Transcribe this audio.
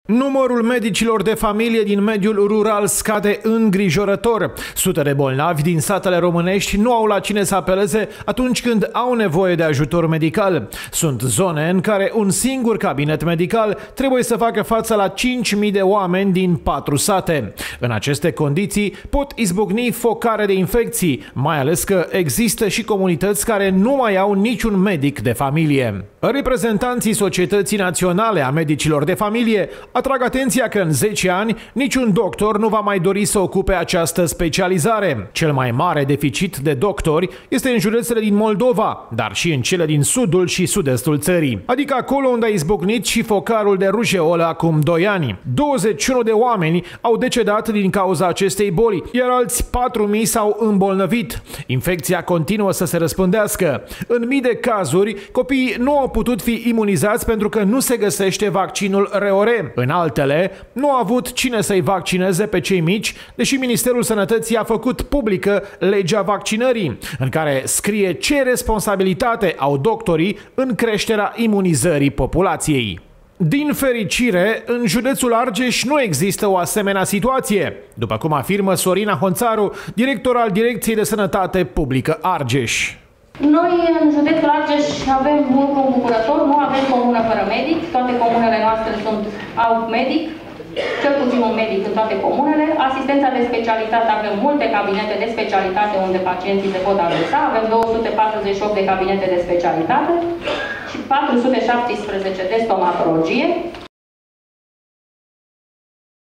Numărul medicilor de familie din mediul rural scade îngrijorător. Sute de bolnavi din satele românești nu au la cine să apeleze atunci când au nevoie de ajutor medical. Sunt zone în care un singur cabinet medical trebuie să facă față la 5.000 de oameni din 4 sate. În aceste condiții pot izbucni focare de infecții, mai ales că există și comunități care nu mai au niciun medic de familie. Reprezentanții Societății Naționale a Medicilor de Familie atrag atenția că în 10 ani niciun doctor nu va mai dori să ocupe această specializare. Cel mai mare deficit de doctori este în județele din Moldova, dar și în cele din sudul și sud-estul țării, adică acolo unde a izbucnit și focarul de rujeolă acum 2 ani. 21 de oameni au decedat din cauza acestei boli, iar alți 4.000 s-au îmbolnăvit. Infecția continuă să se răspândească. În mii de cazuri, copiii nu au putut fi imunizați pentru că nu se găsește vaccinul ROR. În altele, nu a avut cine să-i vaccineze pe cei mici, deși Ministerul Sănătății a făcut publică legea vaccinării, în care scrie ce responsabilitate au doctorii în creșterea imunizării populației. Din fericire, în județul Argeș nu există o asemenea situație, după cum afirmă Sorina Honțaru, director al Direcției de Sănătate Publică Argeș. Noi, în județul Argeș, avem un lucru îmbucurător, nu avem comună fără medic, toate comunele noastre au medic, cel puțin un medic în toate comunele. Asistența de specialitate, avem multe cabinete de specialitate unde pacienții se pot adresa, avem 248 de cabinete de specialitate și 417 de stomatologie.